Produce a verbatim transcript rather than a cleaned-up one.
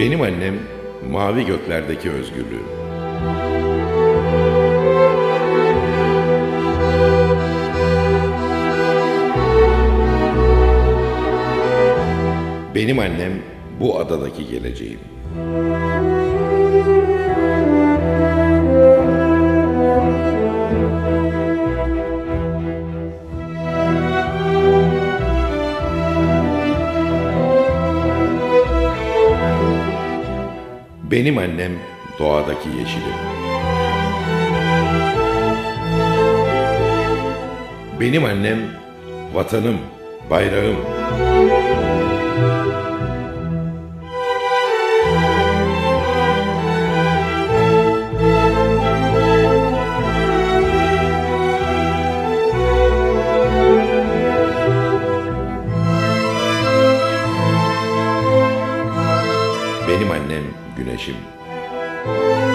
Benim annem mavi göklerdeki özgürlüğüm. Benim annem bu adadaki geleceğim. Benim annem doğadaki yeşilim. Benim annem vatanım, bayrağım. Benim annem güneşim.